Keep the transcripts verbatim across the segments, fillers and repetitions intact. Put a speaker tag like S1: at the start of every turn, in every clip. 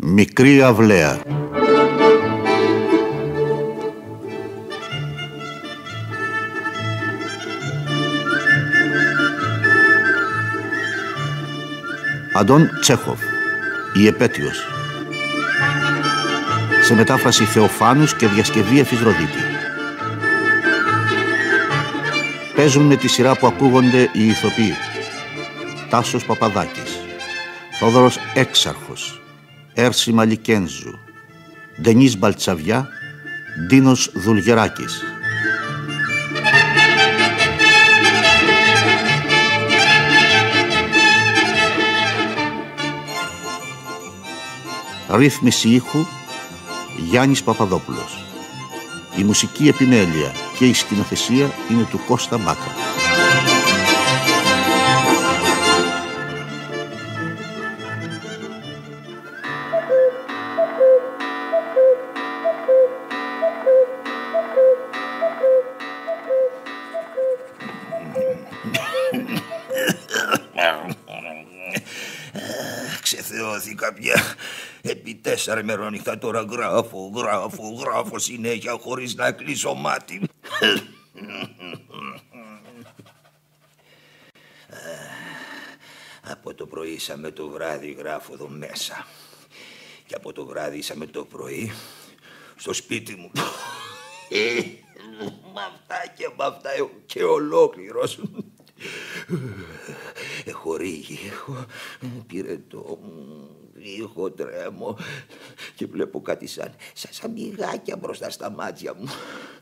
S1: Μικρή αυλαία. Αντών Τσέχοφ, η επέτειος. Σε μετάφραση Θεοφάνους και διασκευή Εφισροδίτη. Παίζουν με τη σειρά που ακούγονται οι ηθοποιοί: Τάσος Παπαδάκης, Θόδωρος Έξαρχος, Έρση Μαλικένζου, Ντενής Μπαλτσαβιά, Ντίνος Δουλγεράκης. Ρύθμιση ήχου Γιάννης Παπαδόπουλος. Η μουσική επιμέλεια και η σκηνοθεσία είναι του Κώστα Μπάκα.
S2: Ξεθεώθηκα πια. Επί τέσσερα ημερόνυχτα τώρα γράφω, γράφω, γράφω συνέχεια χωρίς να κλείσω μάτι. Από το πρωί σαν με το βράδυ γράφω εδώ μέσα. Και από το βράδυ σαν με το πρωί στο σπίτι μου. Μ' αυτά και μ' αυτά και ολόκληρος. Έχω ρίγη, έχω πυρετό, έχω τρέμω και βλέπω κάτι σαν, σαν, σαν μυγάκια μπροστά στα μάτια μου.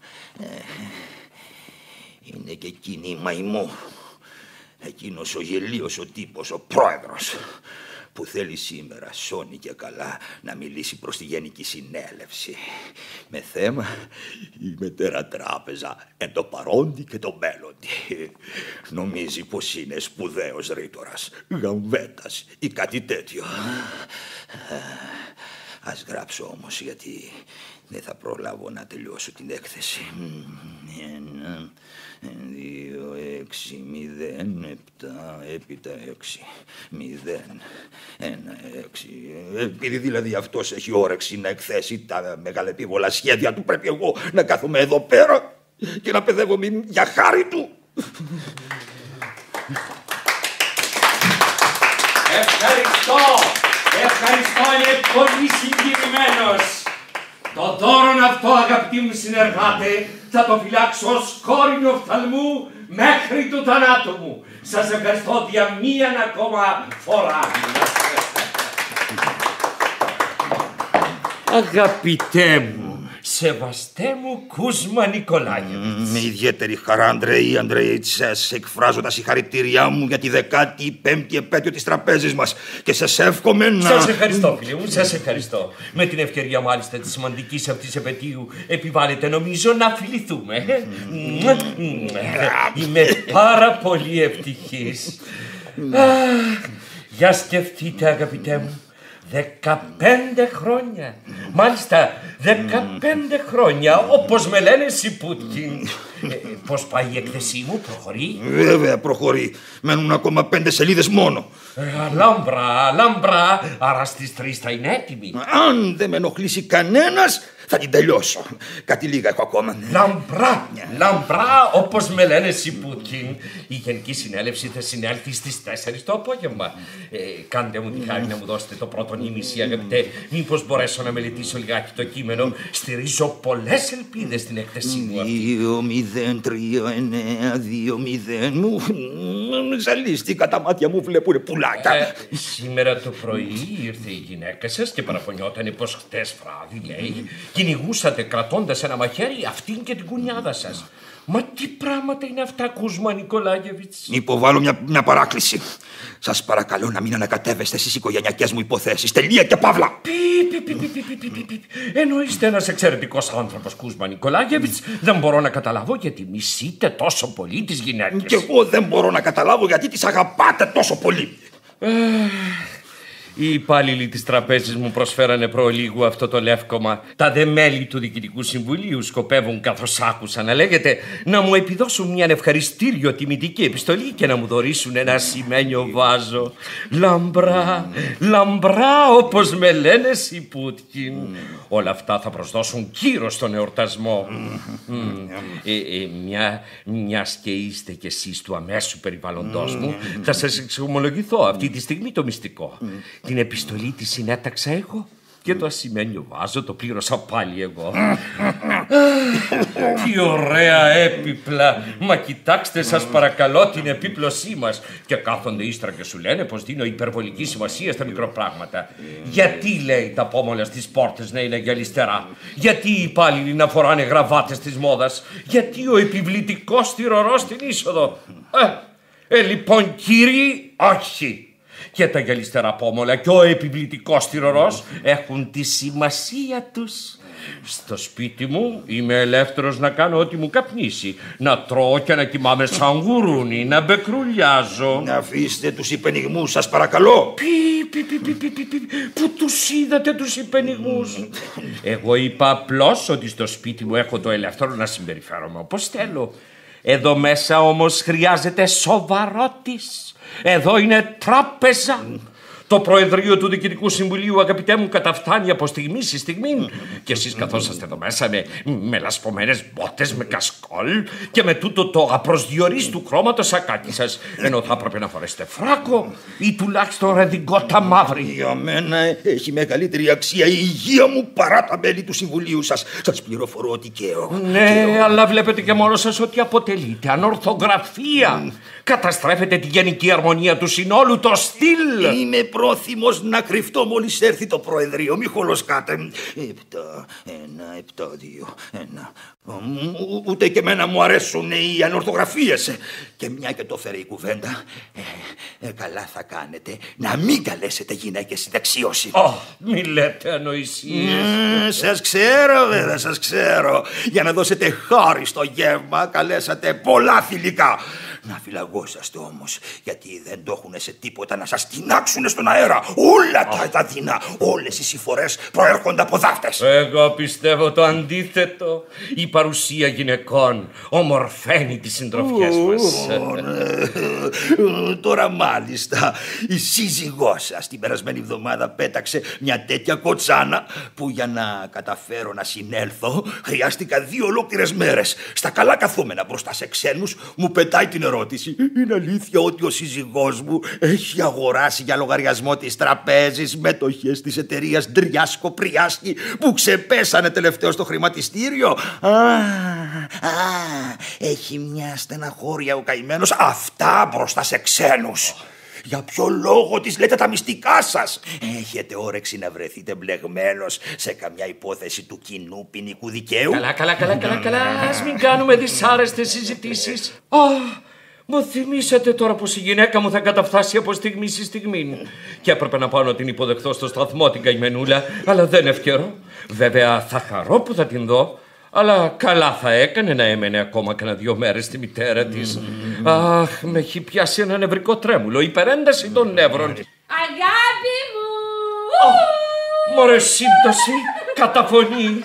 S2: Είναι και εκείνη η μαϊμό, εκείνος ο γελίος ο τύπος, ο πρόεδρος, που θέλει σήμερα σώνει και καλά να μιλήσει προς τη Γενική Συνέλευση με θέμα η Μετέρα Τράπεζα εν το παρόντι και το μέλλοντι. Νομίζει πως είναι σπουδαίος ρήτορας, γαμβέτας ή κάτι τέτοιο. Ας γράψω όμως, γιατί δεν θα προλάβω να τελειώσω την έκθεση. Ένα, δύο, έξι, μηδέν, επτά, έπειτα έξι, μηδέν, ένα, έξι. Επειδή δηλαδή αυτός έχει όρεξη να εκθέσει τα μεγαλεπίβολα σχέδια του, πρέπει εγώ να κάθομαι εδώ πέρα και να παιδεύομαι για χάρη του.
S3: Ευχαριστώ! Ευχαριστώ, είναι πολύ συγκεκριμένος. Το δώρο αυτό, αγαπητοί μου συνεργάτε, θα το φυλάξω ως κόρη οφθαλμού μέχρι του θανάτου μου. Σας ευχαριστώ για μίαν ακόμα φορά. Αγαπητέ μου, σεβαστέ μου Κούσμα Νικολάγεβιτς.
S2: Με ιδιαίτερη χαρά, Αντρέη Αντρέιτσες, εκφράζω τα συγχαρητήριά μου για τη δεκάτη πέμπτη επέτειο της τραπέζης μας και σας εύχομαι να...
S3: Σας ευχαριστώ, φίλε μου, σας ευχαριστώ. Με την ευκαιρία μάλιστα της σημαντικής αυτής επετείου επιβάλλεται νομίζω να φιληθούμε. Είμαι πάρα πολύ ευτυχής. Για σκεφτείτε, αγαπητέ μου. Δεκαπέντε χρόνια. Μάλιστα, δεκαπέντε χρόνια, όπως με λένε Σιπούτκιν. ε, Πώς πάει η έκθεσή μου, προχωρεί?
S2: Βέβαια προχωρεί. Μένουν ακόμα πέντε σελίδες μόνο.
S3: ε, Λάμπρα, λάμπρα. Άρα στις τρεις θα είναι έτοιμη.
S2: Αν δεν με ενοχλήσει κανένας, θα την τελειώσω. Κάτι λίγα έχω ακόμα.
S3: Λαμπρά, λαμπρά, όπως με λένε Σιπούτκιν. Η Γενική Συνέλευση θα συνέλθει στις τέσσερις το απόγευμα. ε, Κάντε μου τη χάρη να μου δώσετε το πρώτο νήμιση, αγαπητέ. Μήπως μπορέσω να μελετήσω λιγάκι το κείμενο. Στηρίζω πολλές ελπίδες στην έκθεσή μου αυτή.
S2: Δύο, μηδέν, τρία, εννέα, δύο, μηδέν. Μου ζαλίστηκα, τα μάτια μου βλέπουνε πουλάκια.
S3: ε, Σήμερα το πρωί ήρθε η γυναίκα σας και παραπονιότανε πως χτες βράδυ, λέει, κυνηγούσατε κρατώντας ένα μαχαίρι αυτήν και την κουνιάδα σας. Μα τι πράγματα είναι αυτά, Κούσμα Νικολάγεβιτς?
S2: Υποβάλλω μια, μια παράκληση. Σας παρακαλώ να μην ανακατεύεστε στις οικογενειακές μου υποθέσεις. Τελεία και παύλα.
S3: Πι, πι, πι, πι, πι, πι, πι, πι. Ενώ είστε ένας εξαιρετικός άνθρωπος, Κούσμα Νικολάγεβιτς, δεν μπορώ να καταλάβω γιατί μισείτε τόσο πολύ τις γυναίκες.
S2: Και εγώ δεν μπορώ να καταλάβω γιατί τις αγαπάτε τόσο πολύ.
S3: Ε, Οι υπάλληλοι της τραπέζης μου προσφέρανε προλίγου αυτό το λεύκομα. Τα δε μέλη του Διοικητικού Συμβουλίου σκοπεύουν, καθώς άκουσα να λέγεται, να μου επιδώσουν μια ευχαριστήριο τιμητική επιστολή και να μου δωρήσουν ένα ασημένιο βάζο. Λαμπρά, λαμπρά όπως με λένε Σιπούτκιν. Όλα αυτά θα προσδώσουν κύρος στον εορτασμό. ε, ε, μια, μιας και είστε κι εσείς του αμέσου περιβαλλοντός μου, θα σας εξομολογηθώ αυτή τη στιγμή το μυστικό. Την επιστολή τη συνέταξα εγώ και το ασημένιο βάζο το πλήρωσα πάλι εγώ. Τι ωραία έπιπλα! Μα κοιτάξτε σας παρακαλώ την επίπλωσή μας. Και κάθονται ύστερα και σου λένε πως δίνω υπερβολική σημασία στα μικροπράγματα. Γιατί, λέει, τα πόμολα στις πόρτες να είναι γυαλιστερά? Γιατί οι υπάλληλοι να φοράνε γραβάτες της μόδας? Γιατί ο επιβλητικός τυρορός στην είσοδο? Ε, ε λοιπόν κύριοι, όχι. Και τα γυαλιστερά πόμολα και ο επιβλητικός τυρορός έχουν τη σημασία τους. Στο σπίτι μου είμαι ελεύθερος να κάνω ό,τι μου καπνίσει. Να τρώω και να κοιμάμαι σαν γουρούνι, να μπεκρουλιάζω.
S2: Να αφήσετε τους υπενιγμούς σας παρακαλώ.
S3: Πι, πι, πι, πι, πι, πι, πι. Πού τους είδατε τους υπενιγμούς? Εγώ είπα απλώς ότι στο σπίτι μου έχω το ελεύθερο να συμπεριφέρομαι όπως θέλω. Εδώ μέσα όμως χρειάζεται σοβαρότης. Εδώ είναι τράπεζα. Το Προεδρείο του Διοικητικού Συμβουλίου, αγαπητέ μου, καταφτάνει από στιγμή σε στιγμή. Και εσείς καθώς είστε εδώ μέσα με, με λασπωμένες μπότες, με κασκόλ και με τούτο το απροσδιορίστου χρώματο σακάκι σας, ενώ θα έπρεπε να φορέσετε φράκο ή τουλάχιστον ρεδιγκότα μαύρη.
S2: Για μένα έχει μεγαλύτερη αξία η υγεία μου παρά τα μέλη του Συμβουλίου σας. Σας πληροφορώ ότι και εγώ.
S3: Ναι, και εγώ... αλλά βλέπετε και μόνο σας ότι αποτελείται ανορθογραφία. Mm. Καταστρέφετε τη γενική αρμονία του συνόλου, το στυλ.
S2: Είμαι πρόθυμος να κρυφτώ μόλις έρθει το Προεδρείο. Μη χολοσκάτε. Επτά, ένα, επτά, δύο, ένα. Ούτε και εμένα μου αρέσουν οι ανορθογραφίες. Και μια και το φέρει η κουβέντα, ε, ε, καλά θα κάνετε να μην καλέσετε γυναίκες συνταξίωση.
S3: Oh, μη λέτε ανοησίες.
S2: Mm, σας ξέρω βέβαια, σας ξέρω. Για να δώσετε χάρη στο γεύμα καλέσατε πολλά θηλυκά. Να φυλαγόσαστε όμως, γιατί δεν το έχουν σε τίποτα να σας τεινάξουν στον αέρα. Όλα τα, τα δεινά, όλες οι συμφορές προέρχονται από δάφτες.
S3: Εγώ πιστεύω το αντίθετο. Η παρουσία γυναικών ομορφαίνει τις συντροφιές μας.
S2: Τώρα μάλιστα η σύζυγός σας την περασμένη εβδομάδα πέταξε μια τέτοια κοτσάνα που για να καταφέρω να συνέλθω χρειάστηκα δύο ολόκληρες μέρες. Στα καλά καθόμενα μπροστά σε ξένους μου πετάει την ερώτηση: είναι αλήθεια ότι ο σύζυγός μου έχει αγοράσει για λογαριασμό της τραπέζης μετοχές της εταιρείας Ντριάσκο Πριάσκη που ξεπέσανε τελευταίο στο χρηματιστήριο? Α, α, έχει μια στεναχώρια ο καημένος. Αυτά μπροστά σε ξένους. Για ποιο λόγο της λέτε τα μυστικά σας? Έχετε όρεξη να βρεθείτε μπλεγμένος σε καμιά υπόθεση του κοινού ποινικού δικαίου?
S3: Καλά, καλά, καλά, καλά, καλά. Ας μην κάνουμε δυσάρεστες συζητήσεις. Oh. Μου θυμήσατε τώρα πως η γυναίκα μου θα καταφτάσει από στιγμή σε στιγμή. Και έπρεπε να πάω να την υποδεχθώ στο σταθμό την καημενούλα, αλλά δεν ευκαιρώ. Βέβαια θα χαρώ που θα την δω, αλλά καλά θα έκανε να έμενε ακόμα κανένα δύο μέρες στη μητέρα της. Mm. Αχ, με έχει πιάσει ένα νευρικό τρέμουλο, υπερένταση των νεύρων.
S4: Αγάπη μου!
S3: Oh, μωρέ σύμπτωση, καταφωνή.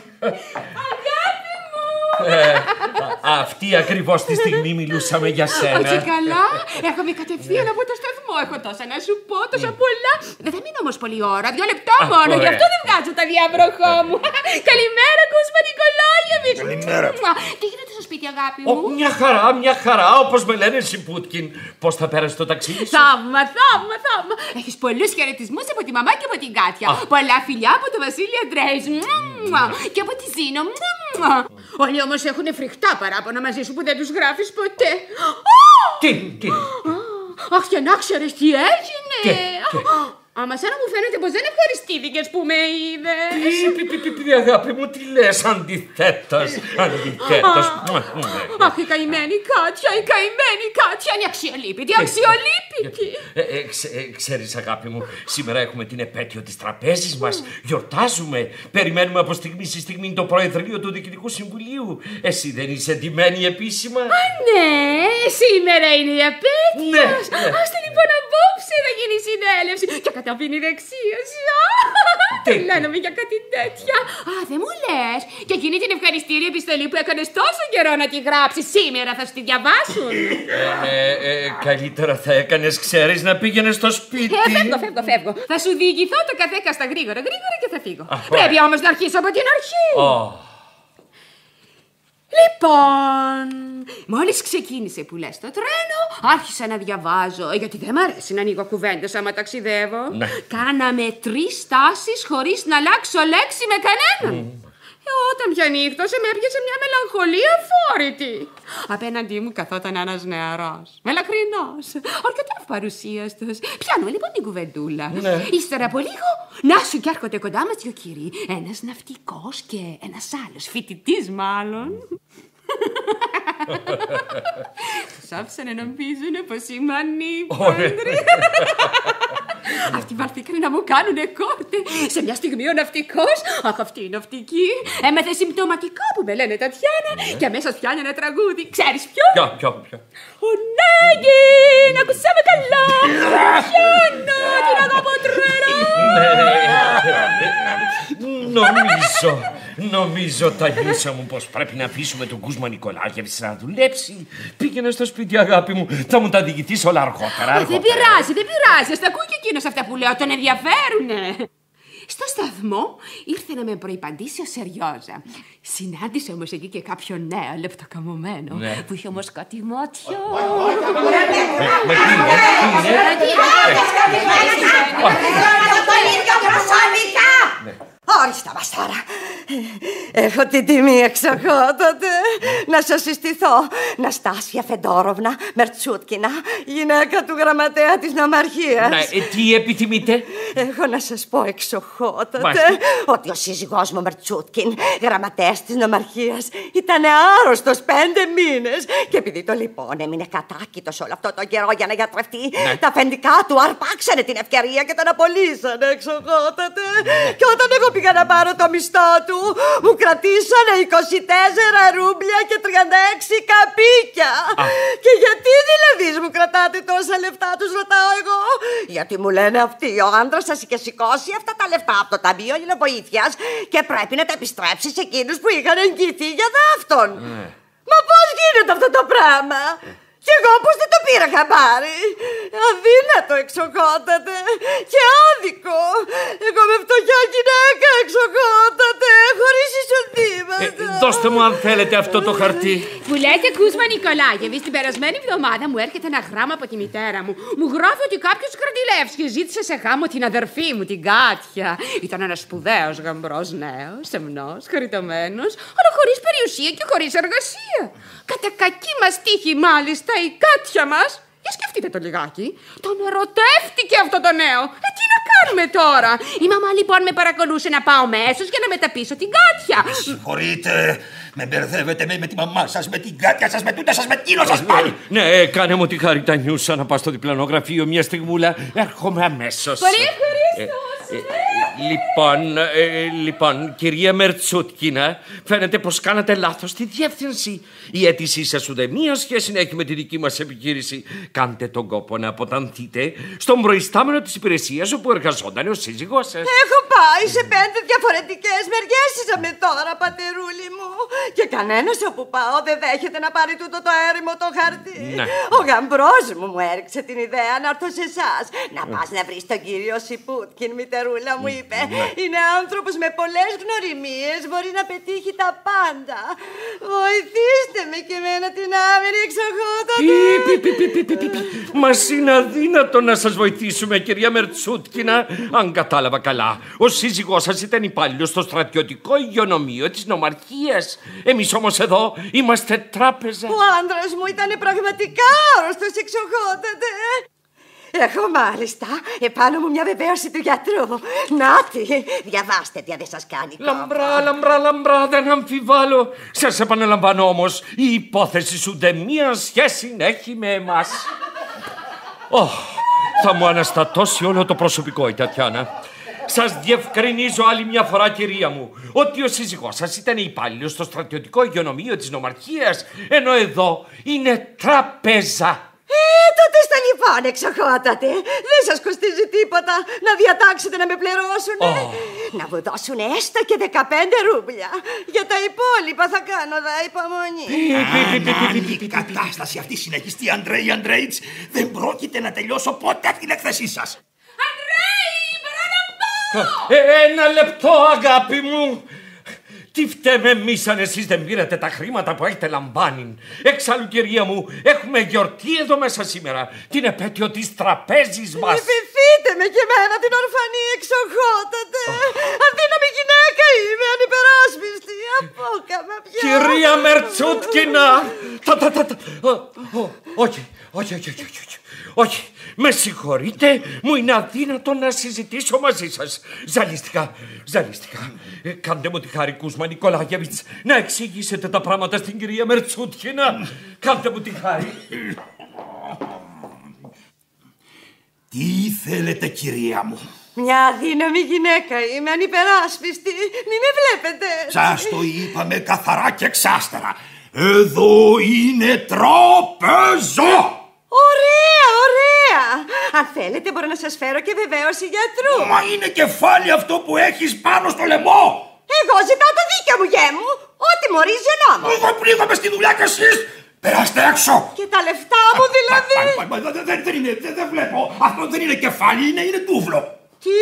S3: Ε, αυτή ακριβώς τη στιγμή μιλούσαμε για σένα.
S4: Όχι καλά, έρχομαι κατευθείαν από το σταθμό. Έχω τόσα να σου πω, τόσα πολλά. Δεν θα μείνω όμως πολλή ώρα, δύο λεπτά μόνο. Γι' αυτό δεν βγάζω τα διάβροχό μου. Καλημέρα, Κούσμα Νικολάγεβιτς.
S2: Καλημέρα.
S4: Τι γίνεται στο σπίτι, αγάπη μου?
S3: Μια χαρά, μια χαρά, όπως με λένε Σιπούτκιν. Πώς θα πέρασε το ταξίδι σου?
S4: Θαύμα, θαύμα, θαύμα. Έχεις πολλούς χαιρετισμούς από τη μαμά και από την Κάτια. Πολλά φιλιά από το Βασίλη Αντρέης. Και από τη Ζήνο. Όλοι όμως έχουν φρικτά παράπονα μαζί σου που δεν τους γράφεις ποτέ.
S3: Τι, τι?
S4: Αχ, και να ξέρεις τι έγινε.
S3: Τι, τι?
S4: Άμα σένα μου φαίνεται πως δεν ευχαριστήθηκες που με είδες.
S3: Πι, πι, πι, πι, αγάπη μου, τι λες? Αντιθέτως, αντιθέτως.
S4: Αχ, η καημένη Κάτια, η καημένη Κάτια είναι αξιολύπητη, αξιολύπητη.
S3: Ξέρεις, αγάπη μου, σήμερα έχουμε την επέτειο της τραπέζης μας. Γιορτάζουμε, περιμένουμε από στιγμή σε στιγμή το Προεδρείο του Διοικητικού Συμβουλίου. Εσύ δεν είσαι ντυμένη επίσημα?
S4: Α, ναι, σήμερα είναι η επέτειος.
S3: Ναι, ναι.
S4: Άστε Λοιπόν, απόψε θα γίνει συνέλευση και καταπίνει δεξίωση. Τρελαίνομαι για κάτι τέτοια. Α, δεν μου λες. Και εκείνη την ευχαριστήρια επιστολή που έκανες τόσο καιρό να τη γράψεις, σήμερα θα σου τη διαβάσουν.
S3: Ε, ε, καλύτερα θα έκανες, ξέρεις, να πήγαινες στο σπίτι.
S4: Ε, φεύγω, φεύγω, φεύγω. Θα σου διηγηθώ το καθέκα στα γρήγορα, γρήγορα και θα φύγω. Α, πρέπει όμως να αρχίσω από την αρχή.
S3: Oh.
S4: Λοιπόν, μόλις ξεκίνησε που λες το τρένο, άρχισα να διαβάζω, γιατί δεν μ' αρέσει να ανοίγω κουβέντες άμα ταξιδεύω.
S3: Ναι.
S4: Κάναμε τρεις στάσεις χωρίς να αλλάξω λέξη με κανέναν. Mm. Ε, όταν πια νύχτωσε με έπιασε μια μελαγχολία αφόρητη. Απέναντί μου καθόταν ένας νεαρός, μελαχρινός, αρκετά ευπαρουσίαστος. Πιάνω λοιπόν την κουβεντούλα. Ναι. Ύστερα από λίγο, να σου κι έρχονται κοντά μας δυο κύριοι. Ένας ναυτικός και ένας άλλος, φοιτητής μάλλον. Τους άφησα να νομίζουνε πως είμαι ανήπαντρη. Αυτοί βαρθήκανε να μου κάνουνε κόρτε. Σε μια στιγμή ο ναυτικός, αχ αυτή η ναυτική, έμαθε συμπτωματικά που με λένε Τατιάνα και αμέσως πιάνει ένα τραγούδι. Ξέρεις ποιο?
S3: Ποιο, ποιο, ποιο?
S4: Ο Νέγι, να ακούσαμε καλά. Τατιάνα, την αγαπώ τρέρα.
S3: Νομίζω, νομίζω Τανιούσα μου πως πρέπει να αφήσουμε τον Κούσμα Νικολάγεβιτς να δουλέψει. Πήγαινε στο σπίτι αγάπη μου, θα μου τα διηγηθείς όλα αργότερα, αργότερα.
S4: Δεν πειράζει, δεν πειράζει, ας τα ακούει και εκείνος αυτά που λέω, τον ενδιαφέρουνε. Στο σταθμό ήρθε να με προϋπαντήσει ο Σεριόζα. Συνάντησε όμως εκεί και κάποιο νέο λεπτοκαμωμένο που είχε όμως κάτι μάτια.
S3: Με τι είναι, τι είναι?
S5: Όριστα, Μαστάρα. Έχω την τιμή εξοχότατε να σας συστηθώ. Ναστάσια Φεντόροβνα Μερτσούτκινα, γυναίκα του γραμματέα της νομαρχίας.
S3: Ναι, ε, τι επιθυμείτε?
S5: Έχω να σας πω εξοχότατε ότι ο σύζυγός μου Μερτσούτκιν, γραμματέας της νομαρχίας, ήταν άρρωστος πέντε μήνες. Και επειδή το λοιπόν έμεινε κατάκητος όλο αυτό το καιρό για να γιατρευτεί, ναι, τα αφεντικά του αρπάξανε την ευκαιρία και τον απολύσανε εξοχότατε. Ναι. Και όταν εγώ πήγα να πάρω το μισθό του, μου κρατήσανε είκοσι τέσσερα ρούμπλια και τριάντα έξι καπίκια. Α. Και γιατί δηλαδή μου κρατάτε τόσα λεφτά, τους ρωτάω εγώ? Γιατί μου λένε αυτοί, ο άντρας σας είχε σηκώσει αυτά τα λεφτά από το ταμείο ελληνοβοήθειας και πρέπει να τα επιστρέψει σε εκείνους που είχαν εγγυηθεί για δάφτον. Mm. Μα πώς γίνεται αυτό το πράγμα? Κι εγώ πώς δεν το πήρα χαμπάρι? Αδύνατο εξοχότατε και άδικο. Εγώ με φτωχιά γυναίκα εξοχότατε, χωρίς εισοδήματα.
S3: Ε, δώστε μου αν θέλετε αυτό το χαρτί.
S4: Που λέτε Κούσμα Νικολάγεβιτς, την περασμένη εβδομάδα μου έρχεται ένα γράμμα από τη μητέρα μου. Μου γράφει ότι κάποιος Κραντιλεύσκης ζήτησε σε γάμο την αδερφή μου, την Κάτια. Ήταν ένας σπουδαίος γαμπρός νέος, σεμνός, χαριτωμένος, αλλά χωρίς περιουσία και χωρίς εργασία. Κατά κακή μας τύχη μάλιστα η Κάτια μας, για σκεφτείτε το λιγάκι, τον ερωτεύτηκε αυτό το νέο. Ε, τι να κάνουμε τώρα? Η μαμά λοιπόν με παρακολούσε να πάω μέσος για να μεταπίσω την Κάτια.
S2: Συγχωρείτε, με μπερδεύετε με, με τη μαμά σας, με την Κάτια σας, με τούτα σας, με τίνο σας πάλι.
S3: Ναι, κάνε μου τη χάρη Τανιούσα να πάω στο διπλανό γραφείο μια στιγμούλα. Έρχομαι αμέσως.
S4: Πολύ ευχαριστώ.
S3: Ε, ε, λοιπόν, ε, λοιπόν, κυρία Μερτσούτκινα, φαίνεται πως κάνατε λάθος στη διεύθυνση. Η αίτησή σας ουδέμια σχέση να έχει με τη δική μας επιχείρηση. Κάντε τον κόπο να αποτανθείτε στον προϊστάμενο της υπηρεσίας όπου εργαζόταν ο σύζυγός σας.
S5: Έχω πάει σε πέντε διαφορετικές μεριές με τώρα, πατερούλη μου. Και κανένας όπου πάω δεν δέχεται να πάρει τούτο το έρημο το χαρτί. Ναι. Ο γαμπρός μου μου έριξε την ιδέα να έρθω σε εσάς. Να πας να βρεις τον κύριο Σιπούτκιν, μητερούλα μου είπε. Ναι. Είναι άνθρωπος με πολλές γνωριμίες, μπορεί να πετύχει τα πάντα. Βοηθήστε με και εμένα την άμυρη εξοχότατε.
S3: Πι, πι, πι, πι, πι, πι. Μας είναι αδύνατο να σας βοηθήσουμε, κυρία Μερτσούτκινα. Αν κατάλαβα καλά, ο σύζυγός σας ήταν υπάλληλος στο στρατιωτικό υγειονομείο της νομαρχίας. Εμείς όμως εδώ είμαστε τράπεζα.
S5: Ο άντρας μου ήταν πραγματικά άρρωστος εξοχότατε. Έχω μάλιστα επάνω μου μια βεβαίωση του γιατρού. Νάτι, διαβάστε τι αν δεν σας κάνει κόπο.
S3: Λαμπρά, λαμπρά, λαμπρά, δεν αμφιβάλλω. Σας επαναλαμβάνω όμως, η υπόθεση σου δεν μία σχέση έχει με εμάς. Oh, θα μου αναστατώσει όλο το προσωπικό η Τατιάνα. Σας διευκρινίζω άλλη μια φορά, κυρία μου, ότι ο σύζυγός σας ήταν υπάλληλος στο στρατιωτικό υγειονομείο της νομαρχίας, ενώ εδώ είναι τραπέζα.
S5: Ε, τότε στα λοιπόν, εξοχότατε. Δεν σας κοστίζει τίποτα να διατάξετε να με πληρώσουν. Oh. Να μου δώσουν έστω και δεκαπέντε ρούμπλια. Για τα υπόλοιπα θα κάνω δα υπομονή.
S2: Αν η κατάσταση αυτή συνεχιστεί, Αντρέη Αντρέιτς, δεν πρόκειται να τελειώσω ποτέ την έκθεσή σας.
S4: Αντρέη, παραλαμβάνω!
S3: Ε, ένα λεπτό, αγάπη μου. Τι φταίμε εμείς αν εσείς δεν πήρατε τα χρήματα που έχετε λαμβάνει. Εξάλλου, κυρία μου, έχουμε γιορτή εδώ μέσα σήμερα. Την επέτειο της τραπέζης μας.
S5: Λυπηθείτε με και εμένα την ορφανή, εξοχότατε. Αδύναμη γυναίκα είμαι, ανυπεράσπιστη. Απόκαμα πια.
S3: Κυρία Μερτσούτκινα. Τα, τα, τα, τα. Όχι, όχι, όχι, όχι, όχι. Όχι, με συγχωρείτε, μου είναι αδύνατο να συζητήσω μαζί σας. Ζαλίστηκα, ζαλίστηκα. Ε, κάντε μου τη χάρη, Κούσμα Νικολάγεβιτς, να εξηγήσετε τα πράγματα στην κυρία Μερτσούτκινα. Κάντε μου τη χάρη.
S2: Τι θέλετε, κυρία μου?
S5: Μια αδύναμη γυναίκα είμαι, ανυπεράσπιστη. Μη με βλέπετε.
S2: Σας το είπαμε καθαρά και εξάστερα. Εδώ είναι τραπέζο.
S5: Ωραία, ωραία. Αν θέλετε μπορώ να σας φέρω και βεβαίωση γιατρού.
S2: Μα είναι κεφάλι αυτό που έχεις πάνω στο λαιμό.
S5: Εγώ ζητάω το δίκαιο μου, γέ μου. Ό,τι μου ορίζει ο νόμος.
S2: Εγώ πλήγομαι στη δουλειά κι εσείς. Περάστε έξω.
S5: Και τα λεφτά μου δηλαδή.
S2: Δεν είναι, δεν βλέπω. Αυτό δεν είναι κεφάλι, είναι, είναι τούβλο.
S5: Τι?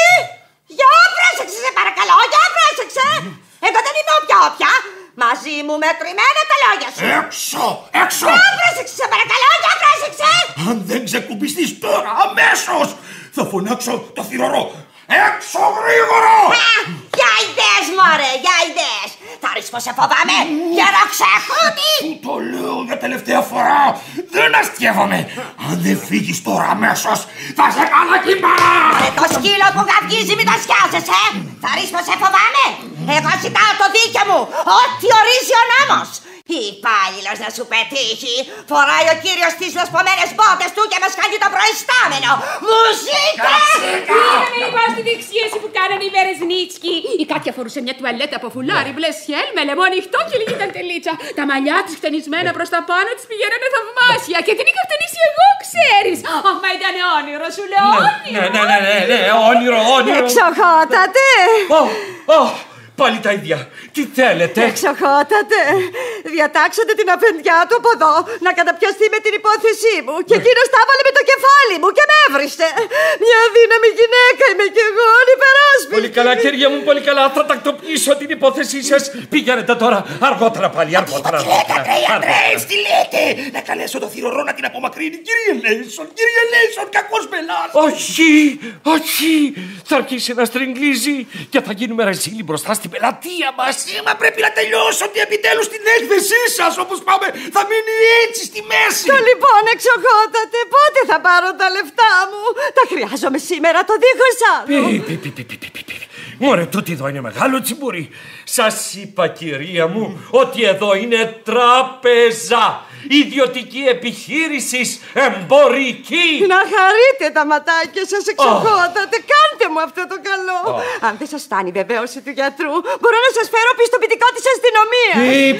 S5: Για πρόσεξε σε παρακαλώ, για πρόσεξε. Εγώ δεν είμαι όποια όποια. Μαζί μου μετρημένα τα λόγια σου.
S2: Έξω, έξω.
S5: Για πρόσεξε σε παρακαλώ, για πρόσεξε.
S2: Αν δεν ξεκουμπιστείς τώρα, αμέσως θα φωνάξω το θυρωρό. Έξω γρήγορα.
S5: Για ιδέες μωρέ, για ιδέες. Θα ρίξω σε φοβάμαι, γεροξέχωτη.
S2: Σου το λέω για τελευταία φορά. Δεν αστιεύομαι. Αν δεν φύγεις τώρα αμέσως, θα σε κάνω κύμπαρα.
S5: Ρε το σκύλο που γαυγίζει μην το σκιάζεσαι. Θα ρίξω σε φοβάμαι. Εγώ ζητάω το δίκαιο μου. Ό,τι ορίζει ο νόμος. Υπάλληλος να σου πετύχει. Φοράει ο κύριος τις λασπωμένες μπότες του και μας κάνει το προϊστάμενο. Μουσίκα!
S4: Είδαμε λοιπόν στη δεξίωση που κάνανε οι Βερεσνίτσκι. Η Κάτια φορούσε μια τουαλέτα από φουλάρι μπλε σιέλ με λαιμό ανοιχτό και λίγη δαντελίτσα. Τα μαλλιά της χτενισμένα προς τα πάνω της πηγαίνανε θαυμάσια και την είχα χτενίσει εγώ, ξέρεις. Αχ, μα ήταν όνειρο, σου λέω όνειρο.
S3: Ναι, ναι, ναι, ναι, όνειρο, όνειρο.
S5: Εξοχότατε.
S3: Ω, ω, πάλι τα ίδια. Τι θέλετε?
S5: Εξοχότατε. Διατάξατε την αφεντιά του από εδώ να καταπιαστεί με την υπόθεσή μου. Και εκείνος τα έβαλε με το κεφάλι μου και με έβρισε. Μια δύναμη γυναίκα είμαι κι εγώ, ανυπεράσπιστη.
S3: Πολύ καλά, κυρία μου, πολύ καλά. Θα τακτοποιήσω την υπόθεσή σας. Πηγαίνετε τώρα, αργότερα πάλι, αργότερα.
S2: Τι λέτε, Αντρέη Αντρέης, τι λέτε? Να καλέσω το θυρωρό να την απομακρύνει. Κύριε Λέισον, κύριε Λέισον, κακός μπελάς.
S3: Όχι, όχι. Θα αρχίσει να στριγγλίζει και θα γίνουμε ρεζίλοι μπροστά στην πελατεία μας.
S2: Μα πρέπει να τελειώσω ότι επιτέλους την έκθεσή σας, όπως πάμε, θα μείνει έτσι στη μέση.
S5: Το λοιπόν, εξοχότατε, πότε θα πάρω τα λεφτά μου? Τα χρειάζομαι σήμερα, το δίχως άλλο.
S3: Πι, πι, πι, πι, πι, πι, πι. Μωρέ, τούτη εδώ είναι μεγάλο τσιμπούρι. Σας είπα, κυρία μου, ότι εδώ είναι τράπεζα. Ιδιωτική επιχείρηση, εμπορική.
S5: Να χαρείτε τα ματάκια σας, εξοχότατε. Oh. Κάντε μου αυτό το καλό. Oh. Αν δεν σας φτάνει η βεβαίωση του γιατρού, μπορώ να σας φέρω πιστοποιητικό της αστυνομίας.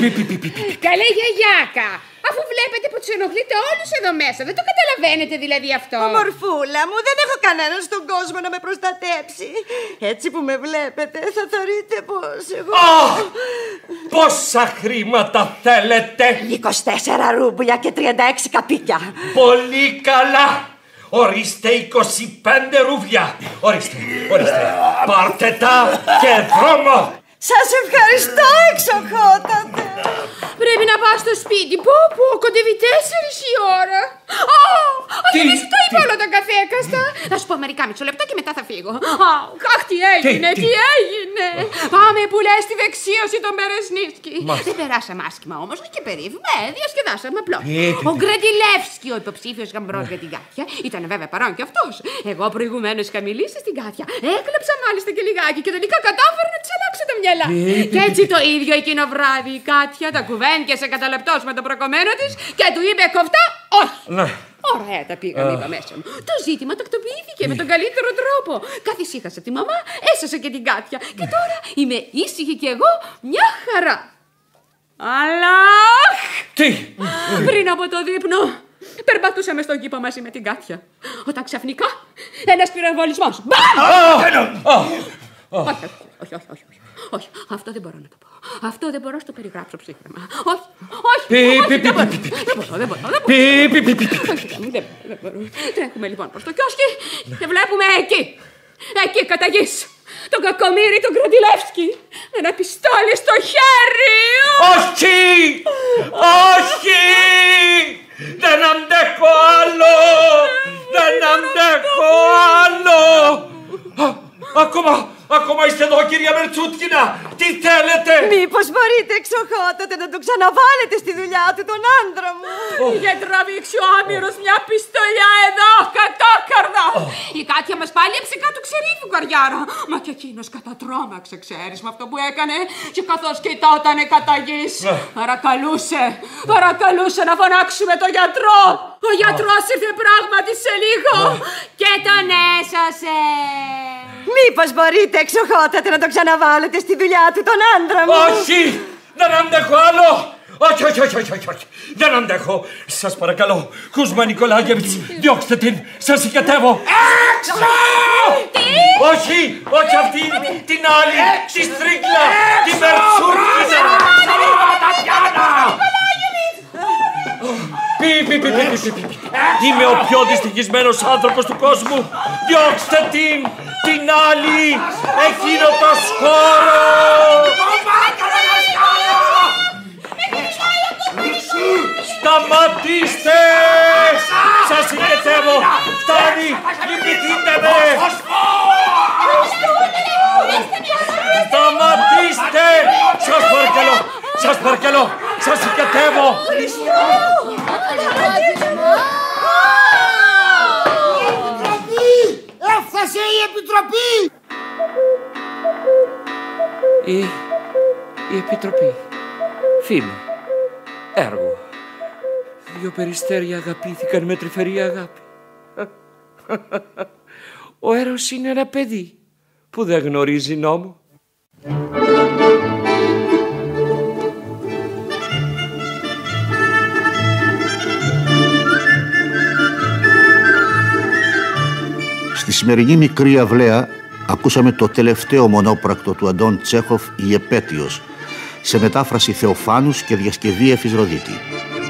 S4: Καλέ γιαγιάκα. Αφού βλέπετε που τους ενοχλείτε όλους εδώ μέσα, δεν το καταλαβαίνετε δηλαδή αυτό?
S5: Ομορφούλα μου, δεν έχω κανέναν στον κόσμο να με προστατέψει. Έτσι που με βλέπετε, θα θεωρείτε πως εγώ...
S3: Oh, πόσα χρήματα θέλετε?
S5: είκοσι τέσσερα ρούμπλια και τριάντα έξι καπίκια.
S3: Πολύ καλά. Ορίστε είκοσι πέντε ρούβια. Ορίστε, ορίστε. Πάρτε τα και δρόμο.
S5: Σας ευχαριστώ, εξοχότατε.
S4: Πρέπει να πάω στο σπίτι. Πω πω, κοντεύει τέσσερις η ώρα. Όχι, δεν σου το είπα όλο τον καθέκαστα. Θα σου πω μερικά μισό λεπτό και μετά θα φύγω. Αχ, τι έγινε, τι, τι έγινε. Πάμε που λες τη δεξίωση των Μπερεσνίτσκι. Δεν περάσαμε άσχημα όμως, όχι και περίφημα, ε, διασκεδάσαμε απλώς. Ο Γκραντιλεύσκι, ο υποψήφιος γαμπρός για την Κάτια, ήταν βέβαια παρόν κι αυτός. Εγώ προηγουμένως είχα μιλήσει στην Κάτια. Έκλεψα μάλιστα και λιγάκι και τελικά κατάφερα να της αλλάξω τα μυαλά. Και έτσι το ίδιο εκείνο βράδυ η Κάτια τα κουβέντιασε κατά λεπτός με τον προκομμένο της και του είπε κοφτά όχι.
S3: Ναι.
S4: Ωραία τα πήγαμε, είπα μέσα μου. Το ζήτημα τακτοποιήθηκε με τον καλύτερο τρόπο. Καθησύχασε τη μαμά, έσωσε και την Κάτια. Και τώρα είμαι ήσυχη κι εγώ μια χαρά. Αλλά...
S3: Τι!
S4: Πριν από το δείπνο, Περπατούσαμε στον κήπο μαζί με την Κάτια. Όταν ξαφνικά ένας πυροβολισμός. Μπαμ! Όχι, όχι, όχι, όχι. Όχι, αυτό δεν μπορώ να το πω. Αυτό δεν μπορώ να το περιγράψω ψύχραμα. Όχι, όχι, όχι, δεν μπορώ, δεν μπορώ, δεν μπορώ. Δεν μπορώ. Τρέχουμε λοιπόν προς το κιόσκι και βλέπουμε εκεί, εκεί κατά γης, τον Κακομοίρη τον Γκραντιλεύσκη με ένα πιστόλι στο χέρι.
S3: Όχι, όχι, δεν αντέχω άλλο, δεν αντέχω άλλο. Ακόμα, ακόμα είστε εδώ, κυρία Μερτσούτκινα. Τι θέλετε?
S5: Μήπως μπορείτε εξοχότατε να τον ξαναβάλετε στη δουλειά του τον άντρα μου?
S4: Oh. Είχε τραβήξει ο άμυρος μια πιστολιά εδώ, κατόκαρδα. Oh. Η Κάτια μας πάλεψε κάτω ξερίδου καριάρα. Μα και εκείνος κατατρώμαξε, ξέρεις, με αυτό που έκανε. Και καθώς κοιτότανε κατά γης, oh. παρακαλούσε, παρακαλούσε να φωνάξουμε τον γιατρό. Ο γιατρός ήρθε πράγματι σε λίγο oh. και τον έσωσε.
S5: Μήπως μπορείτε εξοχότατε να τον ξαναβάλετε στη δουλειά του τον άντρα μου?
S3: Όχι! Δεν αντέχω άλλο! Όχι, όχι, όχι, όχι, όχι. Δεν αντέχω. Σας παρακαλώ, Κούσμα Νικολάγεβιτς, διώξτε την. Σας συγκατεύω. Έξω!
S4: Τι?
S3: Όχι, όχι αυτή, την άλλη, τη Στρίκλα, τη Μερτσούτκινα. Πι, πι, πι, πι, πι, πι. Είμαι ο πιο δυστυχισμένος άνθρωπος του κόσμου. Διώξτε την, την άλλη, εκείνο το σχόρο. Σταματήστε! Σας συγκετεύω! Φτάνει! Λυπηθείτε με! Σταματήστε! Σας παρακαλώ! Σας παρακαλώ! Σας συγκετεύω!
S6: Έφτασε η Επιτροπή!
S3: Η... η Επιτροπή. Φήμη. Έργο. Δύο περιστέρια αγαπήθηκαν με τρυφερή αγάπη. Ο Έρος είναι ένα παιδί που δεν γνωρίζει νόμο.
S1: Στη σημερινή μικρή αυλαία ακούσαμε το τελευταίο μονόπρακτο του Αντών Τσέχοφ, η Επέτειος, σε μετάφραση Θεοφάνους και διασκευή Εφισροδίτη.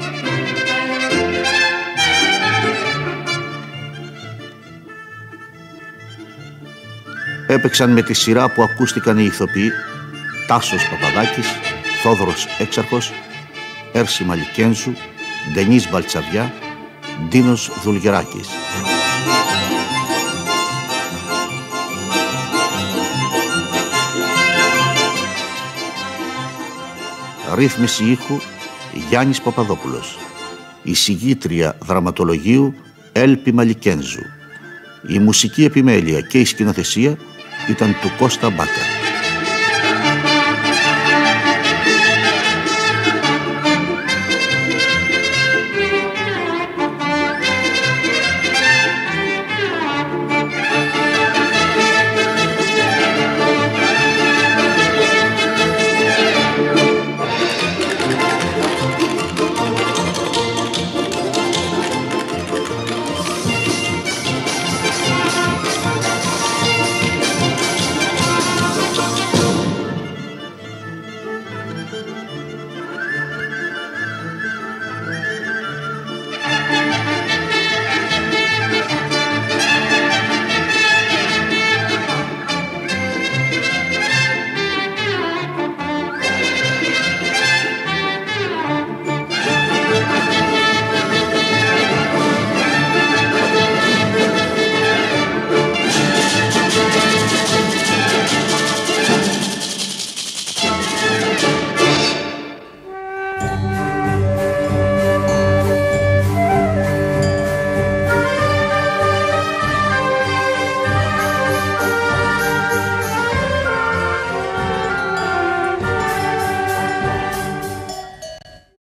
S1: Έπαιξαν με τη σειρά που ακούστηκαν οι ηθοποιοί Τάσος Παπαδάκης, Θόδωρος Έξαρχος, Έρση Μαλικένζου, Ντενής Μπαλτσαβιά, Ντίνος Δουλγεράκης. Ρύθμιση ήχου Γιάννης Παπαδόπουλος. Εισηγήτρια δραματολογίου Έλπη Μαλικένζου. Η μουσική επιμέλεια και η σκηνοθεσία ήταν του Κώστα Μπάκα.